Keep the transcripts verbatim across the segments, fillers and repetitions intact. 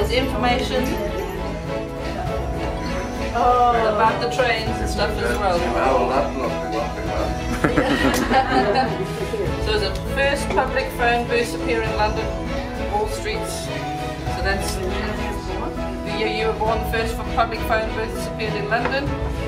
There's information oh. about the trains and stuff as well. So the first public phone booths appear in London, Wall Streets. So that's the year you were born. The first public phone booths appeared in London.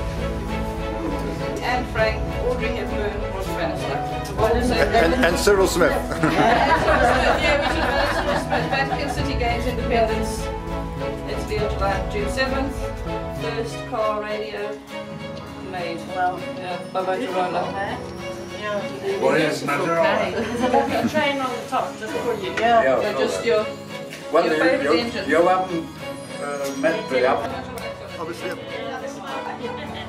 And Frank, Audrey Hepburn, Ross Bannister. And, and Cyril Smith. Yeah, we should have Cyril Smith. Vatican City Games Independence. It's the July, June seventh. First car radio made. Well, yeah, bye bye Girona. What is Madura? There's a lovely train on the top just for you. Yeah, yeah so just your, well, your you, favourite you, engine. you haven't uh, met the Obviously.